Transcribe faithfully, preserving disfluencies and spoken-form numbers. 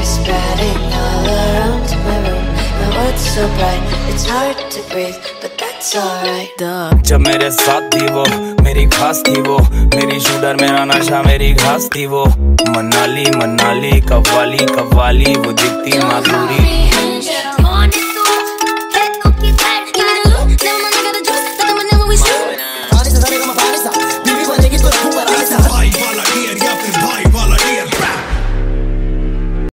spreading all around my room. My world's so bright, it's hard to breathe, but that's alright. जब मेरे साथ थी वो, मेरी खास थी वो, मेरी शूटर मेरा नशा मेरी घास थी वो। मनाली मनाली कव्वाली कव्वाली, वो दिखती माधुरी।